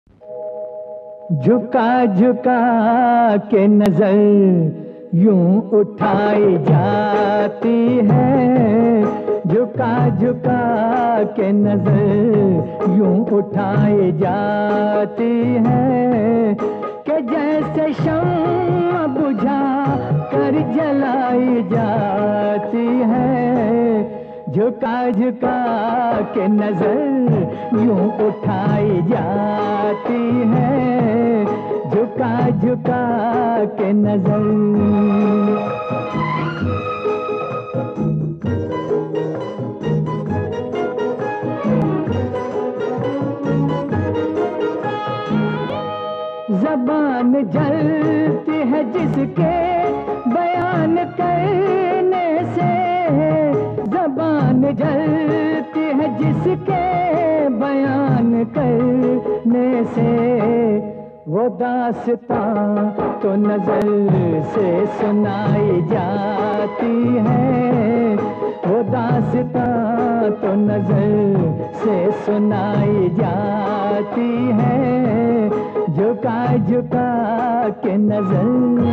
झुका झुका के नजर यूं उठाई जाती है, झुका झुका के नजर यूं उठाई जाती है कि जैसे शम्मा बुझा कर जलाई जाती है। झुका झुका के नजर यूं उठाई जाती है, झुका झुका के नजर। ज़बान जलती है जिसके बयान करने से, ज़बान जलती है जिसके बयान करने से। वो दास्तां तो नजर से सुनाई जाती है, वो दास्तां तो नजर से सुनाई जाती है, झुका झुका के नजर।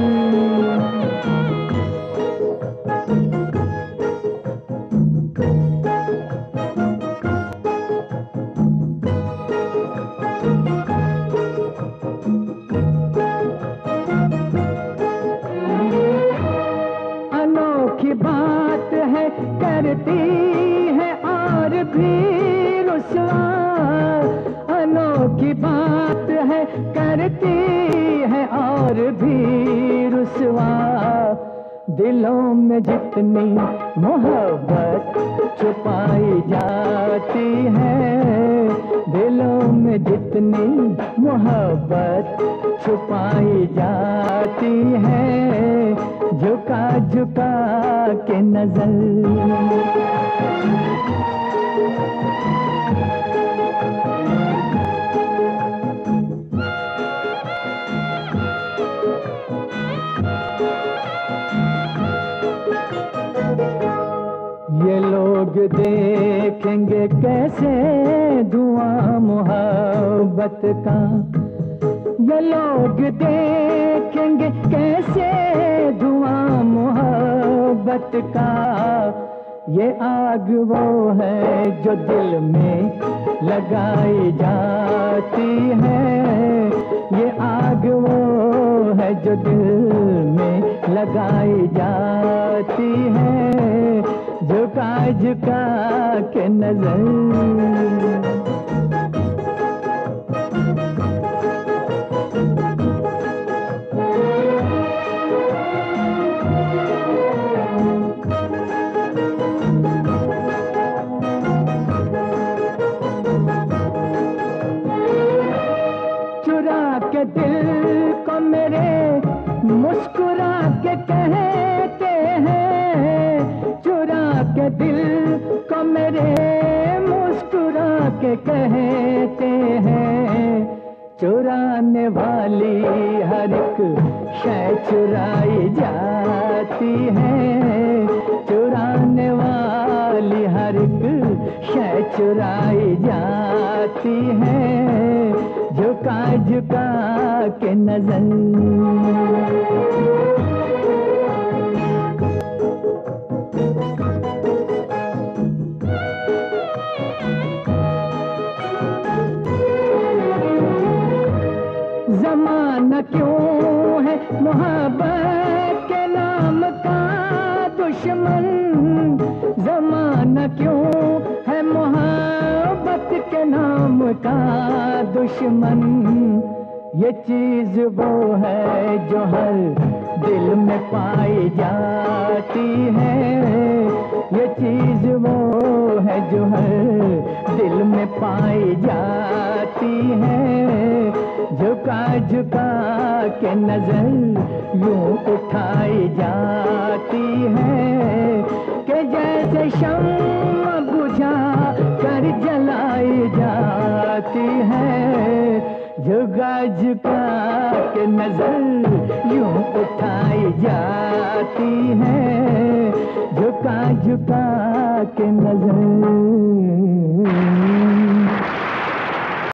अनोखी बात है करती है और भी रुसवा, अनोखी बात है करती है और भी रुसवा। दिलों में जितनी मोहब्बत छुपाई जाती है, दिलों में जितनी मोहब्बत छुपाई जाती है, झुका झुका के नजर। ये लोग देखेंगे कैसे धुआं मोहब्बत का, ये लोग देखेंगे कैसे धुआं मोहब्बत का। ये आग वो है जो दिल में लगाई जाती है, ये आग वो है जो दिल में लगाई जाती है, झुका झुका के नजर। चुरा के दिल को मेरे मुस्कुरा के कहते हैं, चुरा के दिल को मेरे मुस्कुरा के कहते हैं। चुराने वाली हर एक शय चुराई जाती है, चुराने वाली हर एक शय चुराई जाती है, झुका झुका के नजर। जमाना क्यों है मोहब्बत के नाम का दुश्मन, जमाना क्यों है मोहब्बत के नाम का दुश्मन। ये चीज वो है जो हर दिल में पाई जाती है, ये चीज वो है जो हर दिल में पाई जाती है, झुका झुका के नजर यूं उठाई जाती है कि जैसे शम्मा बुझा कर जलाई जाती है, झुका झुका के नजर यूं उठाई जाती है, झुका झुका के नजर।